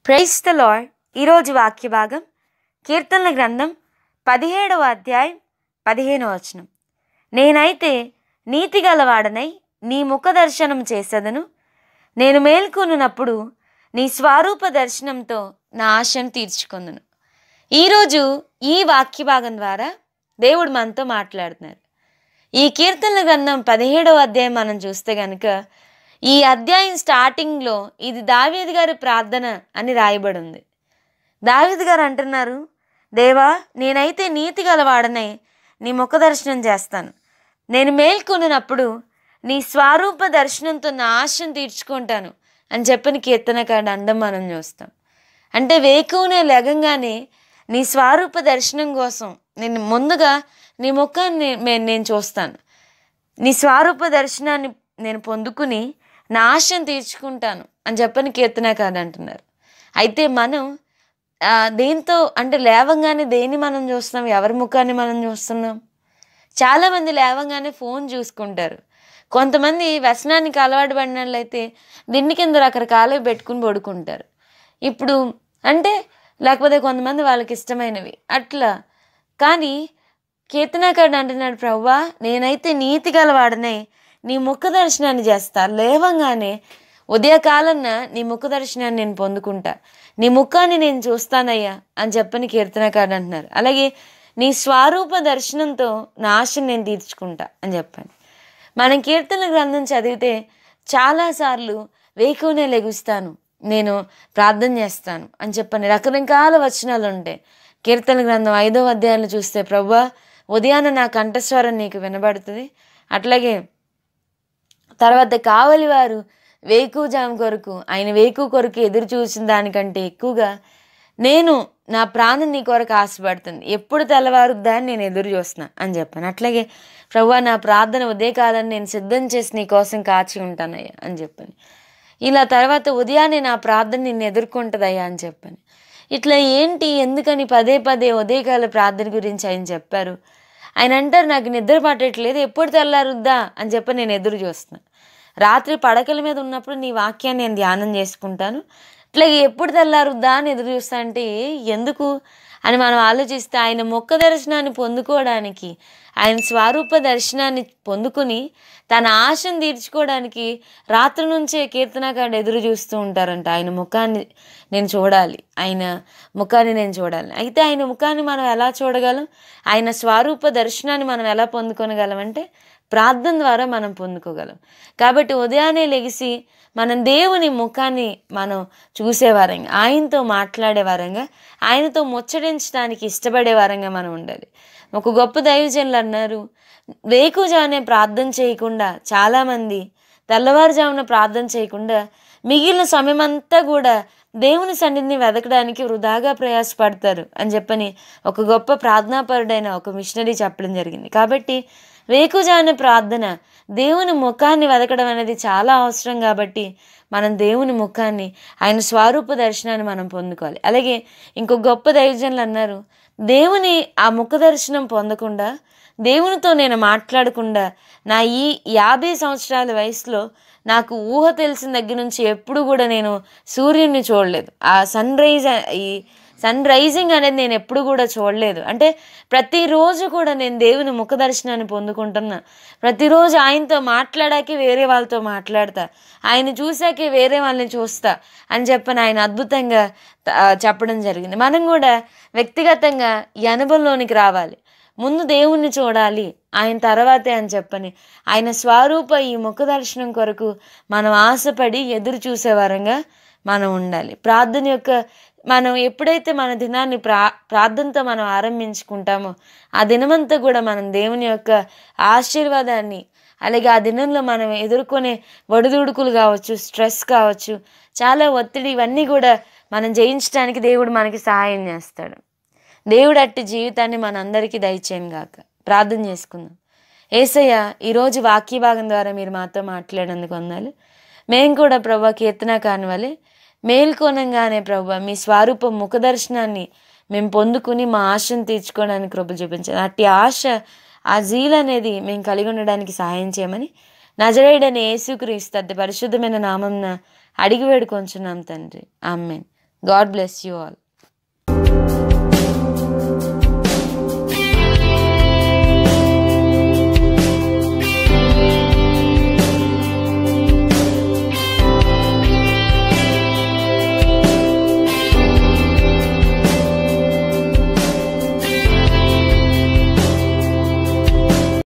Praise the lord. ఈరోజు వాక్య భాగం కీర్తనల గ్రంథం 17వ అధ్యాయం 15వ వచనం. నేనైతే నీతి గలవాడనై నీ ముఖ దర్శనం చేసేదను, నేను మేల్కొనున్నప్పుడు నీ స్వరూప దర్శనంతో నా ఆశను తీర్చుకొందును. ఈరోజు ఈ వాక్య భాగం ద్వారా దేవుడు మనతో మాట్లాడుతున్నారు. ఈ కీర్తనల గ్రంథం 17వ అధ్యాయం మనం చూస్తే కనుక ఈ అధ్యాయం స్టార్టింగ్లో ఇది దావీదు గారి ప్రార్థన అని రాయబడి ఉంది. దావీదు గారు అంటున్నారు, దేవా నేనైతే నీతి గలవాడనై నీ ముఖ దర్శనం చేస్తాను, నేను మేల్కొన్నప్పుడు నీ స్వరూప దర్శనంతో నా ఆశను తీర్చుకుంటాను అని చెప్పిన కీర్తనకారుడు అండం మనం చూస్తాం. అంటే వేకువనే లెగంగానే నీ స్వరూప దర్శనం కోసం నేను ముందుగా నీ ముఖాన్ని నేను చూస్తాను, నీ స్వరూప దర్శనాన్ని నేను పొందుకుని నా ఆశను తీర్చుకుంటాను అని చెప్పని కీర్తనకారుడు అంటున్నారు. అయితే మనం దేంతో అంటే లేవంగానే దేన్ని మనం చూస్తున్నాం, ఎవరి ముఖాన్ని మనం చూస్తున్నాం? చాలామంది లేవంగానే ఫోన్ చూసుకుంటారు. కొంతమంది వ్యసనానికి అలవాటు పడినట్లయితే దిండి కింద రకరకాలవి పెట్టుకుని పడుకుంటారు. ఇప్పుడు అంటే లేకపోతే కొంతమంది వాళ్ళకి ఇష్టమైనవి అట్లా. కానీ కీర్తనకారుడు అంటున్నాడు, ప్రభువా నేనైతే నీతి గలవాడనై నీ ముఖ దర్శనాన్ని చేస్తా, లేవంగానే ఉదయకాలన్న నీ ముఖ దర్శనాన్ని నేను పొందుకుంటా, నీ ముఖాన్ని నేను చూస్తానయ్యా అని చెప్పని కీర్తనకారుడు అంటున్నారు. అలాగే నీ స్వరూప దర్శనంతో నా ఆశను నేను తీర్చుకుంటా అని చెప్పండి. మనం కీర్తన గ్రంథం చదివితే చాలాసార్లు వేకువనే లెగుస్తాను, నేను ప్రార్థన చేస్తాను అని చెప్పని రకరకాల వచనాలు ఉంటాయి. కీర్తన గ్రంథం 5వ అధ్యాయంలో చూస్తే ప్రభువా ఉదయాన నా కంఠస్వరం నీకు వినబడుతుంది, అట్లాగే తర్వాత కావలి వారు వేకువజాము కొరకు ఆయన వేకువ కొరకు ఎదురు చూసిన దానికంటే ఎక్కువగా నేను నా ప్రాణం నీ కొరకు ఆశపడుతుంది, ఎప్పుడు తెల్లవారుద్దా అని నేను ఎదురు చూస్తున్నా అని చెప్పాను. అట్లాగే ప్రభువా నా ప్రార్థన ఉదయకాలని నేను సిద్ధం చేసి నీ కోసం కాచి ఉంటానయ్యా అని చెప్పాను. ఇలా తర్వాత ఉదయాన్నే నా ప్రార్థన నిన్ను ఎదుర్కొంటుందయ్యా అని చెప్పాను. ఇట్లా ఏంటి ఎందుకని పదే పదే ఉదయకాల ప్రార్థన గురించి ఆయన చెప్పారు. ఆయన అంటారు, నాకు నిద్ర పట్టట్లేదు, ఎప్పుడు తెల్లారుద్దా అని చెప్పి నేను ఎదురు చూస్తున్నాను. రాత్రి పడకల మీద ఉన్నప్పుడు నీ వాక్యాన్ని నేను ధ్యానం చేసుకుంటాను, అట్లాగే ఎప్పుడు తెల్లారుద్దా అని ఎదురు చూస్తా. అంటే ఎందుకు అని మనం ఆలోచిస్తే ఆయన ముఖ దర్శనాన్ని పొందుకోవడానికి, ఆయన స్వరూప దర్శనాన్ని పొందుకుని తన ఆశను తీర్చుకోవడానికి రాత్రి నుంచే కీర్తనకారుడు ఎదురు చూస్తూ ఉంటారంట. ఆయన ముఖాన్ని నేను చూడాలి, ఆయన ముఖాన్ని నేను చూడాలి. అయితే ఆయన ముఖాన్ని మనం ఎలా చూడగలం, ఆయన స్వరూప దర్శనాన్ని మనం ఎలా పొందుకోగలం అంటే ప్రార్థన ద్వారా మనం పొందుకోగలం. కాబట్టి ఉదయాన్నే లెగిసి మనం దేవుని ముఖాన్ని మనం చూసేవారంగా, ఆయనతో మాట్లాడే వారంగా, ఆయనతో ముచ్చటించడానికి ఇష్టపడే వారంగా మనం ఉండాలి. ఒక గొప్ప దైవజనులు అన్నారు, వేకువజామునే ప్రార్థన చేయకుండా చాలామంది తెల్లవారుజామున ప్రార్థన చేయకుండా మిగిలిన సమయం అంతా కూడా దేవుని సన్నిధిని వెతకడానికి వృధాగా ప్రయాసపడతారు అని చెప్పని ఒక గొప్ప ప్రార్థనాపరుడైన ఒక మిషనరీ చెప్పడం జరిగింది. కాబట్టి వేకువజామున ప్రార్థన, దేవుని ముఖాన్ని వెతకడం అనేది చాలా అవసరం. కాబట్టి మనం దేవుని ముఖాన్ని, ఆయన స్వరూప దర్శనాన్ని మనం పొందుకోవాలి. అలాగే ఇంకో గొప్ప దైవజనులు అన్నారు, దేవుని ఆ ముఖ దర్శనం పొందకుండా, దేవునితో నేను మాట్లాడకుండా నా ఈ 50 సంవత్సరాల వయసులో నాకు ఊహ తెలిసిన దగ్గర నుంచి ఎప్పుడు కూడా నేను సూర్యుడిని చూడలేదు. ఆ సన్ రైజింగ్ అనేది నేను ఎప్పుడు కూడా చూడలేదు. అంటే ప్రతిరోజు కూడా నేను దేవుని ముఖ దర్శనాన్ని పొందుకుంటున్నా. ప్రతిరోజు ఆయనతో మాట్లాడాకే వేరే వాళ్ళతో మాట్లాడతా, ఆయన చూసాకే వేరే వాళ్ళని చూస్తా అని చెప్పని ఆయన అద్భుతంగా చెప్పడం జరిగింది. మనం కూడా వ్యక్తిగతంగా ఈ అనుభవంలోనికి రావాలి. ముందు దేవుణ్ణి చూడాలి, ఆయన తర్వాతే అని చెప్పని ఆయన స్వరూప ఈ ముఖ దర్శనం కొరకు మనం ఆశపడి ఎదురు చూసేవారంగా మనం ఉండాలి. ప్రార్థన యొక్క మనం ఎప్పుడైతే మన దినాన్ని ప్రార్థనతో మనం ఆరంభించుకుంటామో ఆ దినమంతా కూడా మనం దేవుని యొక్క ఆశీర్వాదాన్ని, అలాగే ఆ దినంలో మనం ఎదుర్కొనే ఒడిదుడుకులు కావచ్చు, స్ట్రెస్ కావచ్చు, చాలా ఒత్తిడి, ఇవన్నీ కూడా మనం జయించడానికి దేవుడు మనకి సహాయం చేస్తాడు. దేవుడు అట్టి జీవితాన్ని మనందరికీ దయచేయను గాక. ప్రార్థన చేసుకుందాం. యేసయ్య, ఈరోజు వాక్య భాగం ద్వారా మీరు మాతో మాట్లాడినందుకు వందనాలు. మేము కూడా ప్రభువా కీర్తనకారుని వలె మేల్కొనంగానే ప్రభువా మీ స్వరూప ముఖ దర్శనాన్ని మేము పొందుకుని మా ఆశను తీర్చుకోవడానికి కృప చూపించాలి. అట్టి ఆశ, ఆ జీల్ అనేది మేము కలిగి ఉండడానికి సహాయం చేయమని నజరేయుడైన యేసుక్రీస్తు అతి పరిశుద్ధమైన నామంన అడిగి వేడుకొంచున్నాం తండ్రి. ఆమేన్. God bless you all.